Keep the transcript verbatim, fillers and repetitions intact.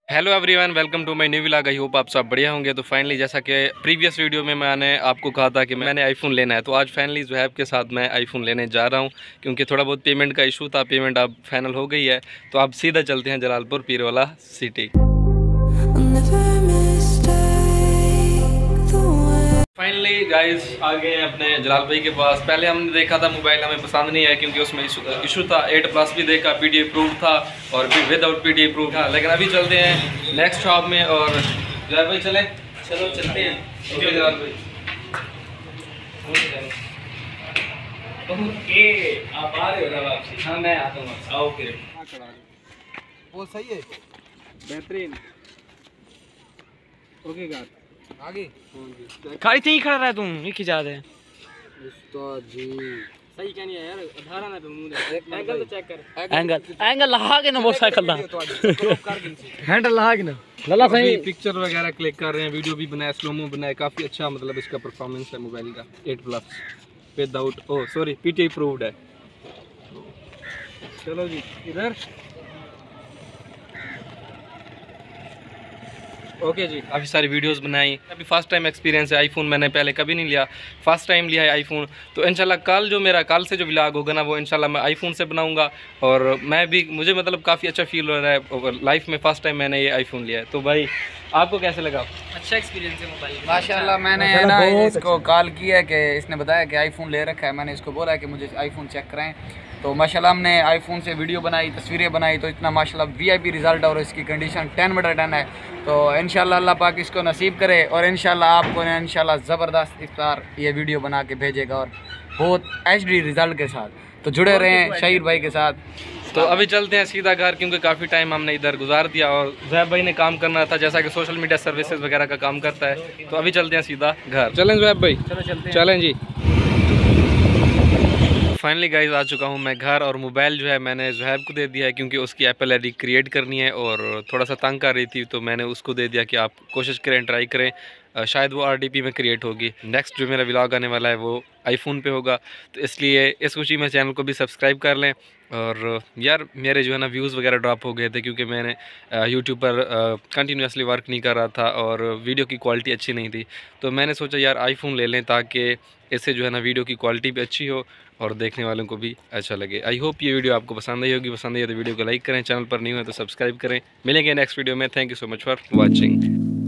Hello everyone, welcome to my new vlog. I hope आप सब बढ़िया होंगे। तो फाइनली जैसा कि प्रीवियस वीडियो में मैंने आपको कहा था कि मैंने आईफोन लेना है, तो आज फाइनली ज़ुहैब के साथ मैं आईफोन लेने जा रहा हूं, क्योंकि थोड़ा बहुत पेमेंट का इशू था। पेमेंट अब फाइनल हो गई है, तो आप सीधा चलते हैं Jalalpur Pirwala city. Finally guys आ गए हैं अपने जलाल भाई के पास। पहले हमने देखा था मोबाइल, हमें पसंद नहीं है क्योंकि उसमें इशू था। एट प्लस भी देखा, पी डी अप्रूव था और विदाउट पी डी अप्रूव था। लेकिन अभी चलते हैं नेक्स्ट शॉप में। और जलाल भाई चले चलो चलते हैं। ओके जलाल भाई, ओके आप आ रहे हो ना वापसी? हाँ मैं आता हूँ। ओके वो सही है, बेहतरीन। ओके गार आगे खाली थी खड़ा रहा तुम एक ही जाते हैं उस्ताद जी। सही क्या नहीं है यार, अठारह ना पे मुंह एंगल तो चेक कर। एंगल एंगल लगा के ना मोटरसाइकिल दा हैंडल लगा के ना लला सही। पिक्चर वगैरह क्लिक कर रहे हैं, वीडियो भी बनाया, स्लोमो बनाया, काफी अच्छा मतलब इसका परफॉर्मेंस है मोबाइल का। Eight plus without O sorry PT approved है। चलो जी इधर। ओके जी, काफ़ी सारी वीडियोस बनाई। अभी फर्स्ट टाइम एक्सपीरियंस है आईफोन, मैंने पहले कभी नहीं लिया, फर्स्ट टाइम लिया है आईफोन। तो इंशाल्लाह कल जो मेरा कल से जो व्लॉग होगा ना, वो इंशाल्लाह मैं आईफोन से बनाऊंगा। और मैं भी मुझे मतलब काफ़ी अच्छा फील हो रहा है, लाइफ में फ़र्स्ट टाइम मैंने ये आईफोन लिया है। तो भाई आपको कैसे लगा? अच्छा एक्सपीरियंस है मोबाइल का माशाल्लाह। मैंने है ना इसको कॉल किया है कि इसने बताया कि आईफोन ले रखा है। मैंने इसको बोला है कि मुझे आईफोन चेक कराएं। तो माशाल्लाह हमने आईफोन से वीडियो बनाई, तस्वीरें बनाई, तो इतना माशाल्लाह वीआईपी रिजल्ट और इसकी कंडीशन टेन बटा टेन है। तो इंशाल्लाह अल्लाह पाक इसको नसीब करे और इंशाल्लाह आपको इंशाल्लाह ज़बरदस्त इफ्तार ये वीडियो बना के भेजेगा और बहुत एचडी रिजल्ट के साथ। तो जुड़े रहें शाहिर भाई के साथ। तो अभी चलते हैं सीधा घर, क्योंकि काफ़ी टाइम हमने इधर गुजार दिया और ज़ुहैब भाई ने काम करना था, जैसा कि सोशल मीडिया सर्विसेज वगैरह का काम करता है। तो अभी चलते हैं सीधा घर। चलें ज़ुहैब भाई, चलो चलते चलें जी। फाइनली गाइस आ चुका हूँ मैं घर, और मोबाइल जो है मैंने ज़ुहैब को दे दिया है, क्योंकि उसकी एप्पल आईडी क्रिएट करनी है और थोड़ा सा तंग कर रही थी। तो मैंने उसको दे दिया कि आप कोशिश करें, ट्राई करें, शायद वो आरडीपी में क्रिएट होगी। नेक्स्ट जो मेरा व्लॉग आने वाला है वो आईफोन पे होगा, तो इसलिए इस खुशी में चैनल को भी सब्सक्राइब कर लें। और यार मेरे जो है ना व्यूज़ वगैरह ड्रॉप हो गए थे, क्योंकि मैंने यूट्यूब पर कंटिन्यूसली वर्क नहीं कर रहा था और वीडियो की क्वालिटी अच्छी नहीं थी। तो मैंने सोचा यार आईफोन ले लें, ताकि इससे जो है ना वीडियो की क्वालिटी भी अच्छी हो और देखने वालों को भी अच्छा लगे। आई होप ये वीडियो आपको पसंद आई होगी। पसंद आई तो वीडियो को लाइक करें, चैनल पर नहीं हो तो सब्सक्राइब करें। मिलेंगे नेक्स्ट वीडियो में। Thank you so much for watching.